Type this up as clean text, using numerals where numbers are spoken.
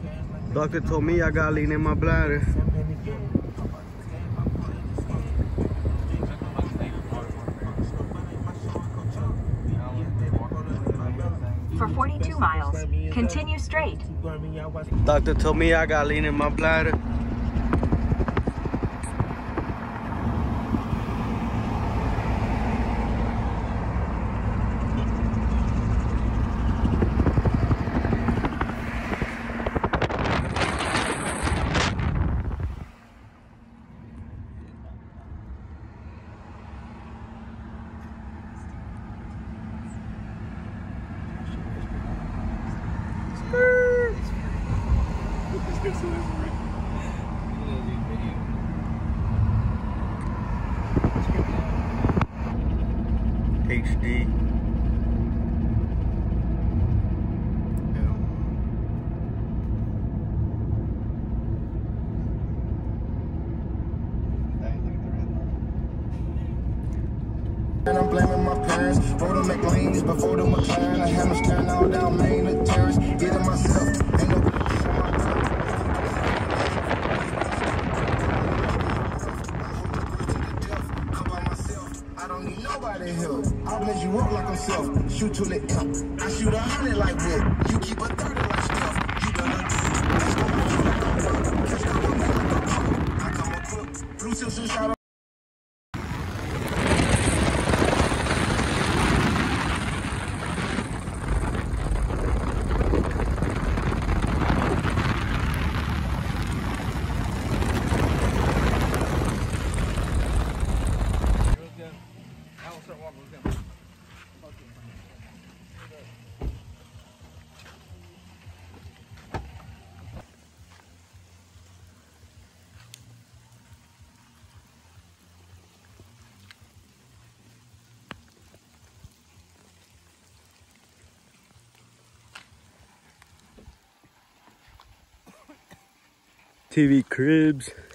Doctor told me I got lean in my bladder. For 42 miles, continue straight. Doctor told me I got lean in my bladder. HD. And I'm blaming my parents. Rode them McLean's before the McLaren. I had them staring all down Main the terrace. Did it myself. Ain't no I don't need nobody help. I'll blaze you up like I'm self. Shoot to the imp. I shoot 100 like Whip. You keep a 30 like Steph. You done I come up quick. Blue silks and shot. TV Cribs.